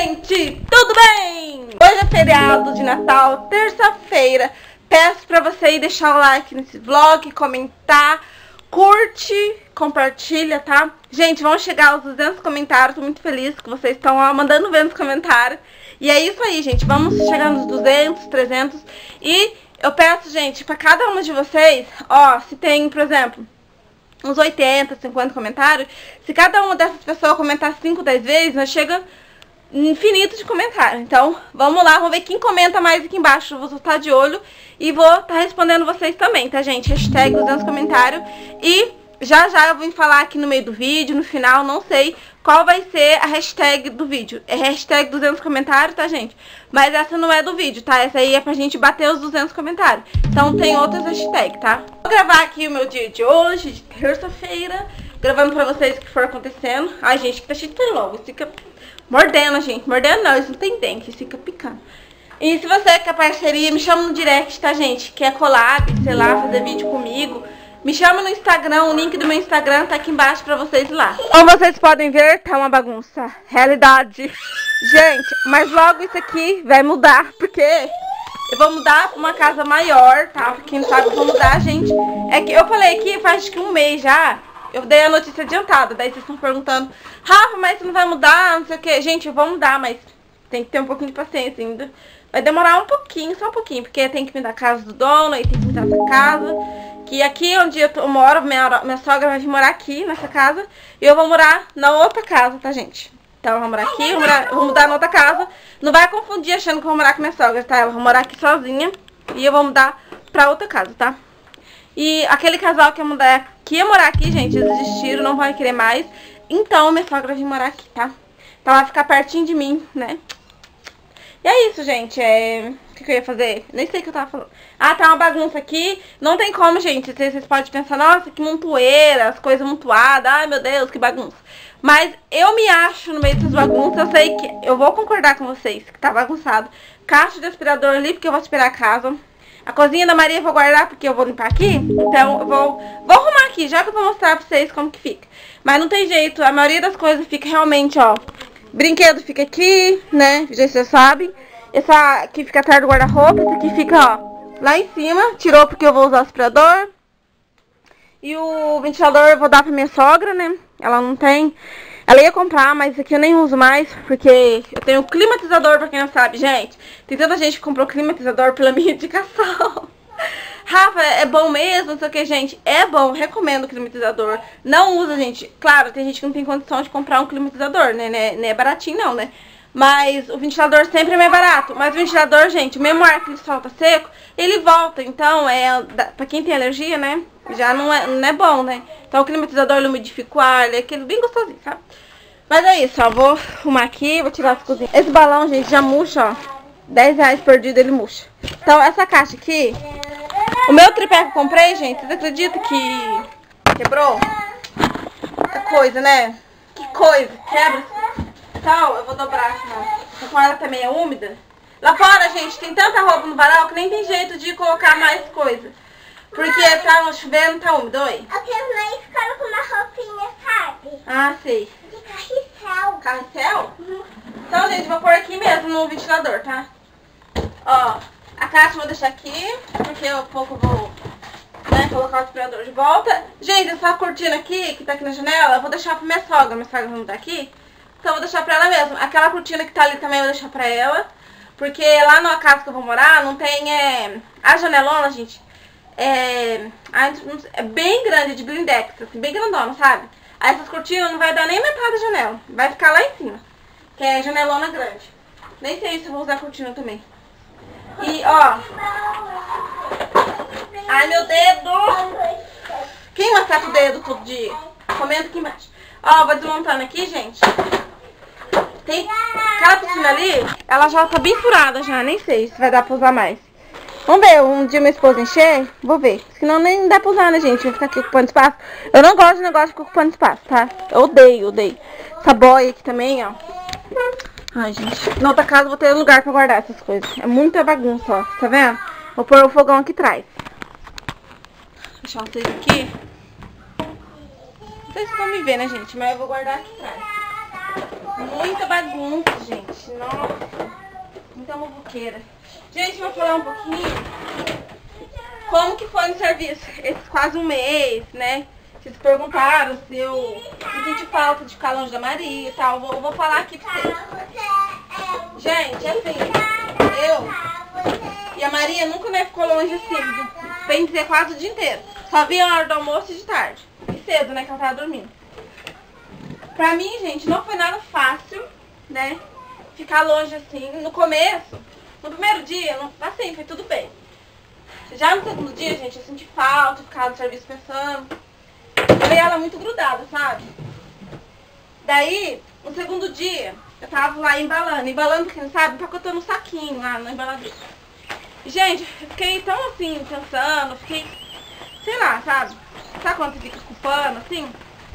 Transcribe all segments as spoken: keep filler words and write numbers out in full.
gente, tudo bem? Hoje é feriado de Natal, terça-feira. Peço pra você ir deixar o like nesse vlog, comentar, curte, compartilha, tá? Gente, vamos chegar aos duzentos comentários. Tô muito feliz que vocês estão ó, mandando ver nos comentários. E é isso aí, gente, vamos chegar nos duzentos, trezentos. E eu peço, gente, pra cada uma de vocês, ó, se tem, por exemplo, uns oitenta, cinquenta comentários, se cada uma dessas pessoas comentar cinco, dez vezes, nós chega infinito de comentários. Então, vamos lá, vamos ver quem comenta mais aqui embaixo. Eu vou estar de olho e vou estar respondendo vocês também, tá, gente? Hashtag duzentos comentários. E já já eu vou falar aqui no meio do vídeo, no final, não sei qual vai ser a hashtag do vídeo. É hashtag duzentos comentários, tá, gente? Mas essa não é do vídeo, tá? Essa aí é pra gente bater os duzentos comentários. Então tem outras hashtags, tá? Vou gravar aqui o meu dia de hoje, de terça-feira, gravando pra vocês o que for acontecendo. Ai, gente, que tá cheio de pernilongo. Fica mordendo, gente. Mordendo não, isso não tem dente, fica picando. E se você quer parceria, me chama no direct, tá, gente? Quer collab, sei lá, fazer vídeo comigo, me chama no Instagram, o link do meu Instagram tá aqui embaixo pra vocês ir lá. Como vocês podem ver, tá uma bagunça. Realidade. Gente, mas logo isso aqui vai mudar, porque eu vou mudar pra uma casa maior, tá? Pra quem não sabe, eu vou mudar, gente. É que eu falei aqui faz acho que um mês já. Eu dei a notícia adiantada, daí vocês estão perguntando, Rafa, mas você não vai mudar, não sei o que. Gente, eu vou mudar, mas tem que ter um pouquinho de paciência ainda. Vai demorar um pouquinho, só um pouquinho, porque tem que me dar a casa do dono, aí tem que me dar essa casa. Que aqui onde eu, tô, eu moro, minha, minha sogra vai vir morar aqui, nessa casa. E eu vou morar na outra casa, tá, gente? Então eu vou morar aqui, eu vou, morar, eu vou mudar na outra casa. Não vai confundir achando que eu vou morar com minha sogra, tá? Eu vou morar aqui sozinha e eu vou mudar pra outra casa, tá? E aquele casal que ia, mudar, que ia morar aqui, gente, eles desistiram, não vão querer mais. Então minha sogra vai vir morar aqui, tá? Então ela vai ficar pertinho de mim, né? E é isso, gente. É... O que, que eu ia fazer? Nem sei o que eu tava falando. Ah, tá uma bagunça aqui. Não tem como, gente. Vocês podem pensar, nossa, que montoeira, as coisas montuadas. Ai, meu Deus, que bagunça. Mas eu me acho no meio dessas bagunças. Eu sei que eu vou concordar com vocês que tá bagunçado. Caixa de aspirador ali, porque eu vou aspirar a casa. A cozinha da Maria eu vou guardar, porque eu vou limpar aqui. Então eu vou, vou arrumar aqui, já que eu vou mostrar pra vocês como que fica. Mas não tem jeito. A maioria das coisas fica realmente, ó. Brinquedo fica aqui, né? Já vocês sabem. Essa aqui fica atrás do guarda-roupa. Esse aqui fica, ó, lá em cima. Tirou porque eu vou usar o aspirador. E o ventilador eu vou dar pra minha sogra, né? Ela não tem. Ela ia comprar, mas esse aqui eu nem uso mais. Porque eu tenho climatizador, pra quem não sabe, gente. Tem tanta gente que comprou climatizador pela minha indicação. Rafa, é bom mesmo, não sei o que, gente. É bom, recomendo o climatizador. Não usa, gente. Claro, tem gente que não tem condição de comprar um climatizador, né? Não é baratinho não, né? Mas o ventilador sempre é mais barato. Mas o ventilador, gente, mesmo o ar que ele solta seco, ele volta. Então, é pra quem tem alergia, né? Já não é, não é bom, né? Então o climatizador ele umidifica o ar, ele é aquele bem gostosinho, sabe? Mas é isso, ó. Vou arrumar aqui, vou tirar as cozinhas. Esse balão, gente, já murcha, ó. dez reais perdido ele murcha. Então, essa caixa aqui, o meu tripé que eu comprei, gente, vocês acreditam que quebrou? Que coisa, né? Que coisa, quebra. Então, eu vou dobrar aqui, ó. Com ela também é úmida. Lá fora, gente, tem tanta roupa no varal que nem tem jeito de colocar mais coisa. Porque tá chovendo, tá úmido, oi? Eu tenho uma escola com uma roupinha, sabe? Ah, sei. De carrossel. Carrossel? Uhum. Então, gente, vou pôr aqui mesmo no ventilador, tá? Ó, a caixa eu vou deixar aqui, porque eu pouco vou, né, colocar o aspirador de volta. Gente, essa cortina aqui, que tá aqui na janela, eu vou deixar pra minha sogra. Minha sogra vai mudar aqui. Então eu vou deixar pra ela mesmo. Aquela cortina que tá ali também eu vou deixar pra ela. Porque lá na casa que eu vou morar, não tem, é... A janelona, gente, é... é bem grande, de blindex, assim, bem grandona, sabe? Aí essas cortinas não vai dar nem metade da janela. Vai ficar lá em cima. Que é janelona grande. Nem sei se eu vou usar cortina também. E, ó. Ai, meu dedo. Quem massacra o dedo todo dia? Comenta aqui embaixo. Ó, vou desmontando aqui, gente. Tem aquela piscina ali, ela já tá bem furada já. Nem sei se vai dar pra usar mais. Vamos ver, um dia meu esposo encher, vou ver. Senão nem dá pra usar, né, gente? Vou ficar aqui ocupando espaço. Eu não gosto de negócio de ficar ocupando espaço, tá? Eu odeio, odeio. Essa boia aqui também, ó. Ai, gente. Na outra casa eu vou ter lugar pra guardar essas coisas. É muita bagunça, ó. Tá vendo? Vou pôr o fogão aqui atrás. Vou deixar vocês aqui. Não sei se vão me ver, né, gente? Mas eu vou guardar aqui atrás. Muita bagunça, gente. Nossa, muita muvuqueira. Gente, vou falar um pouquinho como que foi no serviço. Esses quase um mês, né? Vocês perguntaram se eu senti falta de ficar longe da Maria e tal. Vou, vou falar aqui pra vocês. Gente, assim, eu e a Maria nunca né, ficou longe assim, bem dizer, quase o dia inteiro. Só via a hora do almoço e de tarde. E cedo, né, que ela tava dormindo. Pra mim, gente, não foi nada fácil, né, ficar longe assim. No começo, no primeiro dia, não, assim, foi tudo bem. Já no segundo dia, gente, eu senti falta, ficava no serviço pensando. Eu vi ela muito grudada, sabe? Daí, no segundo dia, eu tava lá embalando. Embalando, quem não sabe, empacotando um saquinho lá na embaladeira. Gente, eu fiquei tão assim, pensando, fiquei, sei lá, sabe? Sabe quando você fica com pano, assim?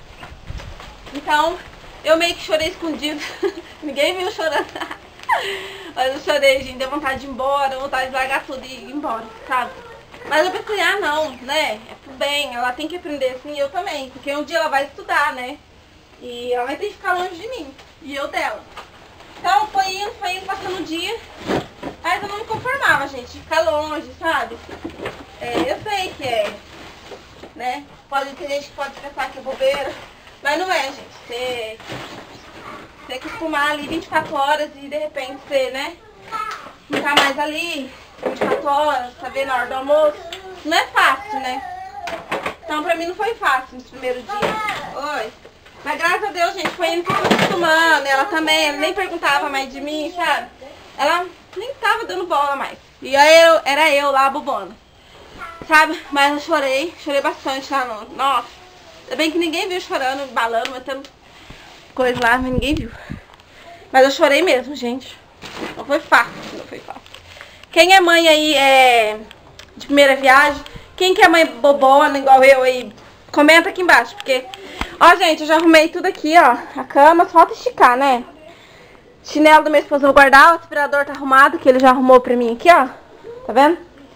Então, eu meio que chorei escondido. Ninguém viu chorando. Mas eu chorei, gente, deu vontade de ir embora, vontade de largar tudo e ir embora, sabe? Mas eu pensei, ah não, né? É pro bem, ela tem que aprender assim, eu também. Porque um dia ela vai estudar, né? E ela vai ter que ficar longe de mim. E eu dela. Então foi indo, foi indo, passando o dia. Mas eu não me conformava, gente, de ficar longe, sabe? É, eu sei que é, né? Pode ter gente que pode pensar que é bobeira. Mas não é, gente. Você, você acostumar ali vinte e quatro horas e de repente você, né? Ficar mais ali vinte e quatro horas, saber na hora do almoço. Não é fácil, né? Então pra mim não foi fácil nesse primeiro dia. Oi. Mas graças a Deus, gente, foi indo que eu tô acostumando. Ela também, ela nem perguntava mais de mim, sabe? Ela nem tava dando bola mais. E aí eu, era eu lá, bobona. Sabe? Mas eu chorei, chorei bastante lá no... Nossa. Ainda bem que ninguém viu chorando, balando, metendo coisa lá, mas ninguém viu. Mas eu chorei mesmo, gente. Não foi fácil, não foi fácil. Quem é mãe aí é de primeira viagem, quem que é mãe bobona igual eu aí, comenta aqui embaixo, porque... Ó, gente, eu já arrumei tudo aqui, ó. A cama, só falta esticar, né? Chinelo do meu esposo eu vou guardar, o aspirador tá arrumado, que ele já arrumou pra mim aqui, ó. Tá vendo?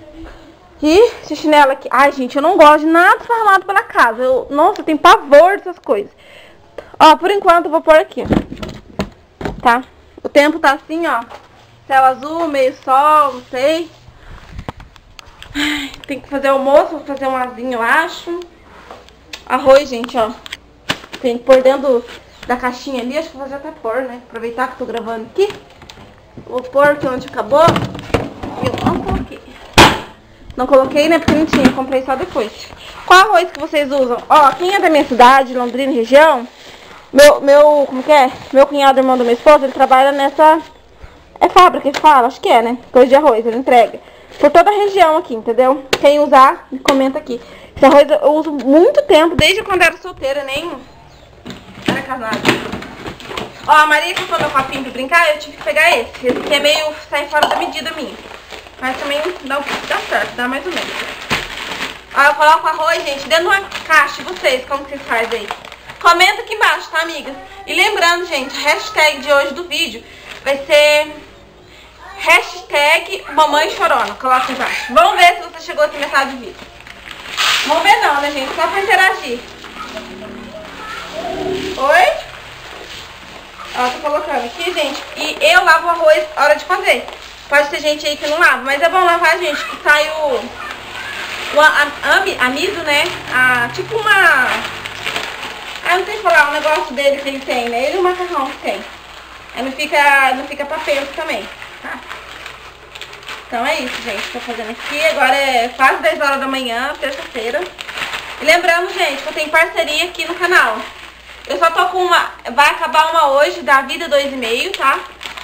E esse chinelo aqui. Ai, gente, eu não gosto de nada arrumado pela casa. Eu, nossa, eu tenho pavor dessas coisas. Ó, por enquanto eu vou pôr aqui, ó. Tá? O tempo tá assim, ó. Céu azul, meio sol, não sei. Ai, tem que fazer almoço, vou fazer um asinho, eu acho. Arroz, gente, ó. Tem que pôr dentro da caixinha ali, acho que vou fazer até pôr, né? Aproveitar que eu tô gravando aqui. Vou pôr aqui onde acabou. Eu não coloquei. Não coloquei, né? Porque não tinha, comprei só depois. Qual arroz que vocês usam? Ó, quem é da minha cidade, Londrina, região, meu, meu, como que é? Meu cunhado, irmão do meu esposo, ele trabalha nessa... É fábrica que fala? Acho que é, né? Coisa de arroz, ele entrega. Por toda a região aqui, entendeu? Quem usar, comenta aqui. Esse arroz eu uso muito tempo, desde quando eu era solteira, nem era casada. Ó, a Maria comprou meu copinho pra brincar, eu tive que pegar esse. Esse aqui é meio, sai fora da medida minha. Mas também dá, dá certo, dá mais ou menos. Ó, eu coloco o arroz, gente, dentro de uma caixa. E vocês, como que vocês fazem aí? Comenta aqui embaixo, tá, amigas? E lembrando, gente, a hashtag de hoje do vídeo vai ser hashtag mamãe chorona. Coloca embaixo. Vamos ver se você chegou até metade do vídeo. Vamos ver não, né, gente? Só pra interagir. Oi? Ó, tô colocando aqui, gente. E eu lavo o arroz na hora de fazer. Pode ter gente aí que não lava, mas é bom lavar, gente, que sai o, o a, amido, né? A, tipo uma... Ah, não tem que falar, o negócio dele que ele tem, né? Ele e o macarrão que tem. Aí não fica, não fica papel também, tá? Então é isso, gente, tô fazendo aqui. Agora é quase dez horas da manhã, terça-feira. E lembrando, gente, que eu tenho parceria aqui no canal. Eu só tô com uma... Vai acabar uma hoje, da Vida dois e meio, tá?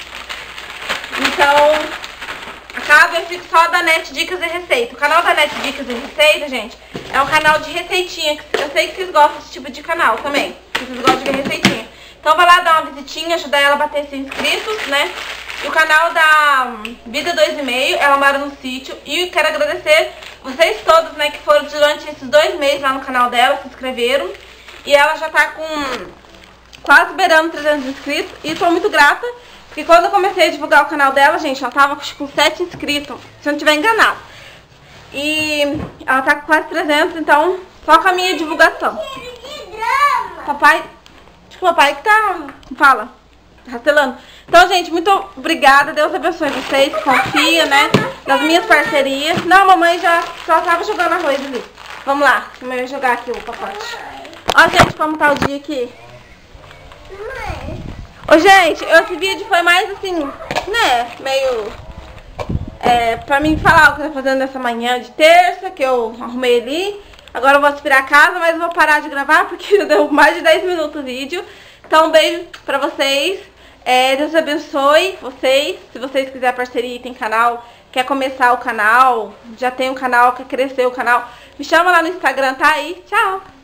Então, acaba eu fico só da Net Dicas e Receita. O canal da Net Dicas e Receita, gente, é um canal de receitinha. Eu sei que vocês gostam desse tipo de canal também. Que vocês gostam de ver receitinha. Então vai lá dar uma visitinha, ajudar ela a bater cem inscritos, né? E o canal da Vida dois e meio, ela mora no sítio. E quero agradecer vocês todos, né, que foram durante esses dois meses lá no canal dela, se inscreveram. E ela já tá com quase beirando trezentos inscritos. E tô muito grata, porque quando eu comecei a divulgar o canal dela, gente, ela tava com sete inscritos, se eu não tiver enganado. E ela tá com quase trezentos, então só com a minha divulgação. Papai, acho que o papai que tá... Fala. rastelando. Então, gente, muito obrigada. Deus abençoe vocês que confiam, né? Nas minhas parcerias. Não, a mamãe já só tava jogando arroz ali. Vamos lá. A mamãe vai jogar aqui o pacote. Ó, gente, como tá o dia aqui. Ô, gente, esse vídeo foi mais assim, né? Meio... É, pra mim falar o que eu tô fazendo nessa manhã de terça, que eu arrumei ali. Agora eu vou aspirar a casa, mas eu vou parar de gravar porque já deu mais de dez minutos o vídeo. Então um beijo pra vocês. É, Deus abençoe vocês. Se vocês quiserem parceria e tem canal, quer começar o canal, já tem um canal, quer crescer o canal, me chama lá no Instagram, tá aí. Tchau!